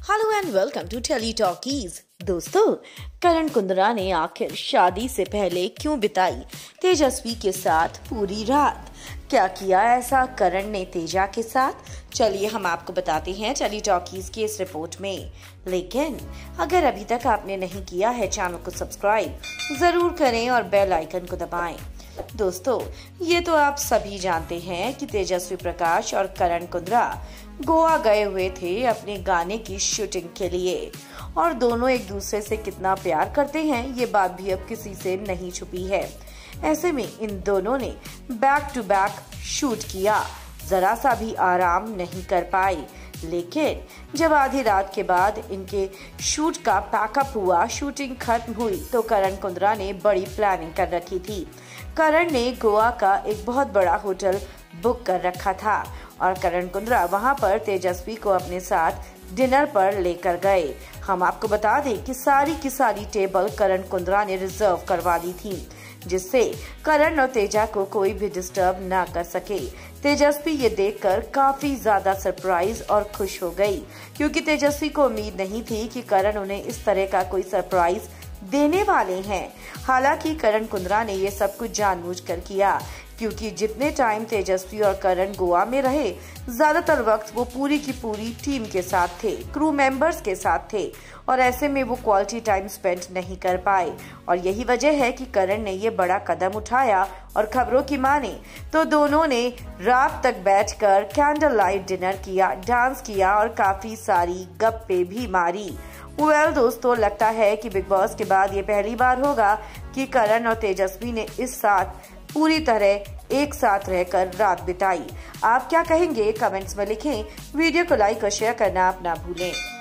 Hello and welcome to Telly Talkies. दोस्तों, करण कुंद्रा ने आखिर शादी से पहले क्यों बिताई तेजस्वी के साथ पूरी रात? क्या किया ऐसा करण ने तेजा के साथ? चलिए हम आपको बताते हैं टेली टॉकीज की इस रिपोर्ट में। लेकिन अगर अभी तक आपने नहीं किया है चैनल को सब्सक्राइब जरूर करें और बेल आइकन को दबाएं। दोस्तों, ये तो आप सभी जानते हैं कि तेजस्वी प्रकाश और करण कुंद्रा गोवा गए हुए थे अपने गाने की शूटिंग के लिए और दोनों एक दूसरे से कितना प्यार करते हैं ये बात भी अब किसी से नहीं छुपी है। ऐसे में इन दोनों ने बैक टू बैक शूट किया, जरा सा भी आराम नहीं कर पाए। लेकिन जब आधी रात के बाद इनके शूट का पैकअप हुआ, शूटिंग खत्म हुई, तो करण कुंद्रा ने बड़ी प्लानिंग कर रखी थी। करण ने गोवा का एक बहुत बड़ा होटल बुक कर रखा था और करण कुंद्रा वहां पर तेजस्वी को अपने साथ डिनर पर लेकर गए। हम आपको बता दें कि सारी की सारी टेबल करण कुंद्रा ने रिजर्व करवा ली थी, जिससे करण और तेजा को कोई भी डिस्टर्ब ना कर सके। तेजस्वी ये देखकर काफी ज्यादा सरप्राइज और खुश हो गई, क्योंकि तेजस्वी को उम्मीद नहीं थी कि करण उन्हें इस तरह का कोई सरप्राइज देने वाले हैं। हालांकि करण कुंद्रा ने ये सब कुछ जानबूझकर किया, क्योंकि जितने टाइम तेजस्वी और करण गोवा में रहे, ज्यादातर वक्त वो पूरी की पूरी टीम के साथ थे, क्रू मेंबर्स के साथ थे और ऐसे में वो क्वालिटी टाइम स्पेंड नहीं कर पाए। और यही वजह है कि करण ने ये बड़ा कदम उठाया और खबरों की माने तो दोनों ने रात तक बैठकर कैंडल लाइट डिनर किया, डांस किया और काफी सारी गप्पे भी मारी। दोस्तों, लगता है कि बिग बॉस के बाद ये पहली बार होगा कि करण और तेजस्वी ने इस साथ पूरी तरह एक साथ रहकर रात बिताई। आप क्या कहेंगे? कमेंट्स में लिखें। वीडियो को लाइक और शेयर करना आप ना भूलें।